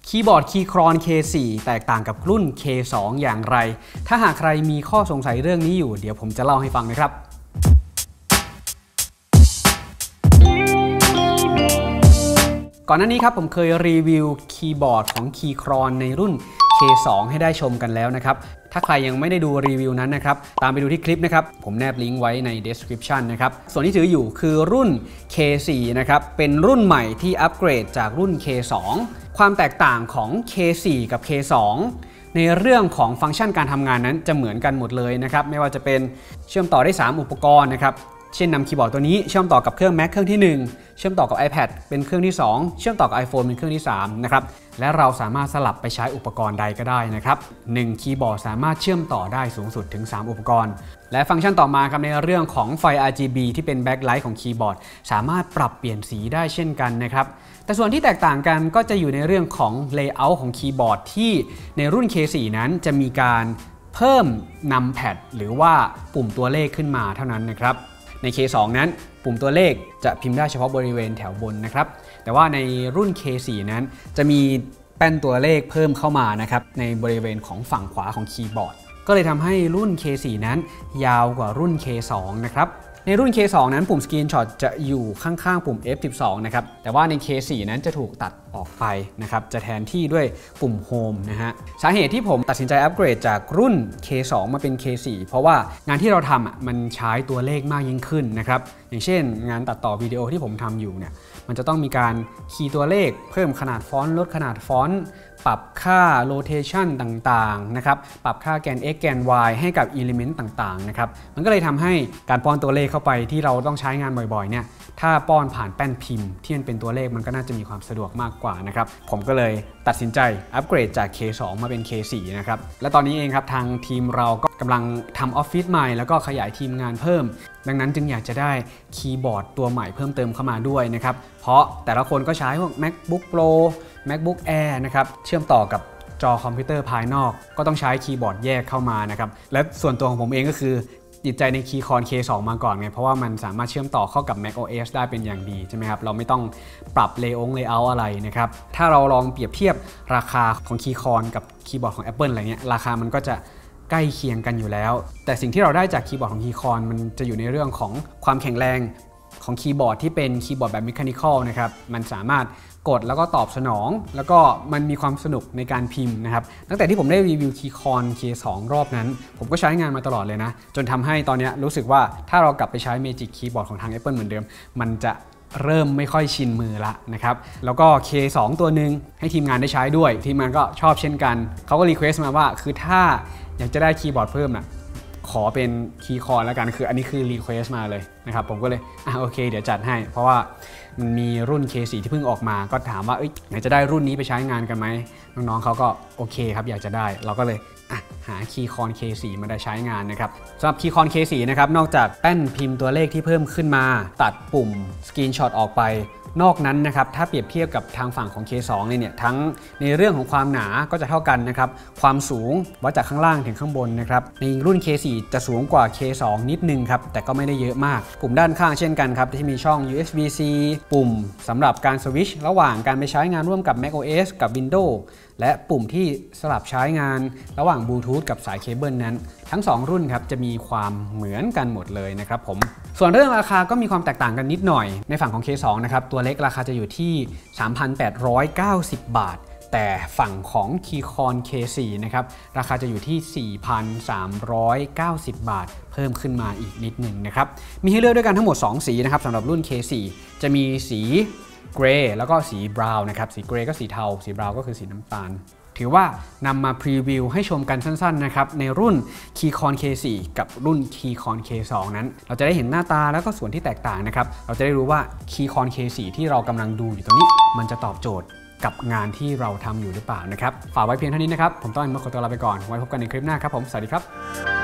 คีย์บอร์ด Keychron K4 แตกต่างกับรุ่น K2 อย่างไรถ้าหากใครมีข้อสงสัยเรื่องนี้อยู่เดี๋ยวผมจะเล่าให้ฟังนะครับก่อนหน้านี้ครับผมเคยรีวิวคีย์บอร์ดของ Keychron ในรุ่น K2 ให้ได้ชมกันแล้วนะครับถ้าใครยังไม่ได้ดูรีวิวนั้นนะครับตามไปดูที่คลิปนะครับผมแนบลิงก์ไว้ใน description นะครับส่วนที่ถืออยู่คือรุ่น K4 นะครับเป็นรุ่นใหม่ที่อัปเกรดจากรุ่น K2 ความแตกต่างของ K4 กับ K2 ในเรื่องของฟังก์ชันการทำงานนั้นจะเหมือนกันหมดเลยนะครับไม่ว่าจะเป็นเชื่อมต่อได้3อุปกรณ์นะครับเช่นนำคีย์บอร์ดตัวนี้เชื่อมต่อกับเครื่อง Mac เครื่องที่1เชื่อมต่อกับ iPad เป็นเครื่องที่2เชื่อมต่อกับ iPhone เป็นเครื่องที่3นะครับและเราสามารถสลับไปใช้อุปกรณ์ใดก็ได้นะครับ1คีย์บอร์ดสามารถเชื่อมต่อได้สูงสุดถึง3อุปกรณ์และฟังก์ชันต่อมาครับในเรื่องของไฟ RGB ที่เป็นแบ็คไลท์ของคีย์บอร์ดสามารถปรับเปลี่ยนสีได้เช่นกันนะครับแต่ส่วนที่แตกต่างกันก็จะอยู่ในเรื่องของ layout ของคีย์บอร์ดที่ในรุ่น K4 นั้นจะมีการเพิ่มนำแพดหรือว่าปุ่มตัวเลขขึ้นมาเท่านั้นนะครับใน K2 นั้นปุ่มตัวเลขจะพิมพ์ได้เฉพาะบริเวณแถวบนนะครับแต่ว่าในรุ่น K4 นั้นจะมีแป้นตัวเลขเพิ่มเข้ามานะครับในบริเวณของฝั่งขวาของคีย์บอร์ดก็เลยทำให้รุ่น K4 นั้นยาวกว่ารุ่น K2 นะครับในรุ่น K2 นั้นปุ่ม Screenshot จะอยู่ข้างๆปุ่ม F12 นะครับแต่ว่าใน K4 นั้นจะถูกตัดออกไปนะครับจะแทนที่ด้วยปุ่ม Home นะฮะสาเหตุที่ผมตัดสินใจอัปเกรดจากรุ่น K2 มาเป็น K4 เพราะว่างานที่เราทำมันใช้ตัวเลขมากยิ่งขึ้นนะครับอย่างเช่นงานตัดต่อวิดีโอที่ผมทำอยู่เนี่ยมันจะต้องมีการคีย์ตัวเลขเพิ่มขนาดฟอนต์ลดขนาดฟอนต์ปรับค่า rotation ต่างๆนะครับปรับค่าแกน x แกน y ให้กับ element ต่างๆนะครับมันก็เลยทำให้การป้อนตัวเลขเข้าไปที่เราต้องใช้งานบ่อยๆเนี่ยถ้าป้อนผ่านแป้นพิมพ์ที่มันเป็นตัวเลขมันก็น่าจะมีความสะดวกมากกว่านะครับผมก็เลยตัดสินใจอัปเกรดจาก K2 มาเป็น K4 นะครับและตอนนี้เองครับทางทีมเราก็กำลังทำออฟฟิศใหม่แล้วก็ขยายทีมงานเพิ่มดังนั้นจึงอยากจะได้คีย์บอร์ดตัวใหม่เพิ่มเติมเข้ามาด้วยนะครับเพราะแต่ละคนก็ใช้พวก MacBook Pro MacBook Air นะครับเชื่อมต่อกับจอคอมพิวเตอร์ภายนอกก็ต้องใช้คีย์บอร์ดแยกเข้ามานะครับและส่วนตัวของผมเองก็คือติดใจใน Keychron K2 มาก่อนไงเพราะว่ามันสามารถเชื่อมต่อเข้ากับ macOS ได้เป็นอย่างดีใช่ไหมครับเราไม่ต้องปรับlayout อะไรนะครับถ้าเราลองเปรียบเทียบราคาของ Keychron กับคีย์บอร์ดของ Apple อะไรเงี้ยราคามันก็จะใกล้เคียงกันอยู่แล้วแต่สิ่งที่เราได้จากคีย์บอร์ดของ Keychron มันจะอยู่ในเรื่องของความแข็งแรงของคีย์บอร์ดที่เป็นคีย์บอร์ดแบบ mechanical นะครับมันสามารถกดแล้วก็ตอบสนองแล้วก็มันมีความสนุกในการพิมพ์นะครับตั้งแต่ที่ผมได้รีวิว Keychron K2 รอบนั้นผมก็ใช้งานมาตลอดเลยนะจนทำให้ตอนนี้รู้สึกว่าถ้าเรากลับไปใช้ Magic Keyboard ของทาง Apple เหมือนเดิมมันจะเริ่มไม่ค่อยชินมือละนะครับแล้วก็ K2 ตัวหนึ่งให้ทีมงานได้ใช้ด้วยทีมงานก็ชอบเช่นกันเขาก็รีเควสต์มาว่าคือถ้าอยากจะได้คีย์บอร์ดเพิ่มนะขอเป็น Keychron แล้วกันคืออันนี้คือรีเควสต์มาเลยนะครับผมก็เลยโอเคเดี๋ยวจัดให้เพราะว่ามันมีรุ่น K4 ที่เพิ่งออกมาก็ถามว่าไหนจะได้รุ่นนี้ไปใช้งานกันไหมน้องๆเขาก็โอเคครับอยากจะได้เราก็เลยหา Keychron K4 มาได้ใช้งานนะครับสำหรับ Keychron K4 นะครับนอกจากแป้นพิมพ์ตัวเลขที่เพิ่มขึ้นมาตัดปุ่ม Screenshot ออกไปนอกนั้นนะครับถ้าเปรียบเทียบกับทางฝั่งของ K2 เนี่ยทั้งในเรื่องของความหนาก็จะเท่ากันนะครับความสูงวัดจากข้างล่างถึงข้างบนนะครับในรุ่น K4 จะสูงกว่า K2 นิดนึงครับแต่ก็ไม่ได้เยอะมากปุ่มด้านข้างเช่นกันครับที่มีช่อง USB-C ปุ่มสำหรับการสวิตช์ระหว่างการไปใช้งานร่วมกับ macOS กับ Windows และปุ่มที่สลับใช้งานระหว่างบลูทูธกับสายเคเบิลนั้นทั้ง2รุ่นครับจะมีความเหมือนกันหมดเลยนะครับผมส่วนเรื่องราคาก็มีความแตกต่างกันนิดหน่อยในฝั่งของ K2 นะครับตัวเล็กราคาจะอยู่ที่ 3,890 บาทแต่ฝั่งของ Keychron K4 นะครับราคาจะอยู่ที่ 4,390 บาทเพิ่มขึ้นมาอีกนิดหนึ่งนะครับมีให้เลือกด้วยกันทั้งหมด2สีนะครับสำหรับรุ่น K4 จะมีสีเกรย์แล้วก็สีบราวน์นะครับสีเกรย์ก็สีเทาสีบราวน์ก็คือสีน้ำตาลถือว่านำมาพรีวิวให้ชมกันสั้นๆนะครับในรุ่น Keychron K4 กับรุ่น Keychron K2 นั้นเราจะได้เห็นหน้าตาแล้วก็ส่วนที่แตกต่างนะครับเราจะได้รู้ว่า Keychron K4 ที่เรากำลังดูอยู่ตรงนี้มันจะตอบโจทย์กับงานที่เราทำอยู่หรือเปล่านะครับฝากไว้เพียงเท่านี้นะครับผมต้องขอตัวลาไปก่อนไว้พบกันในคลิปหน้าครับผมสวัสดีครับ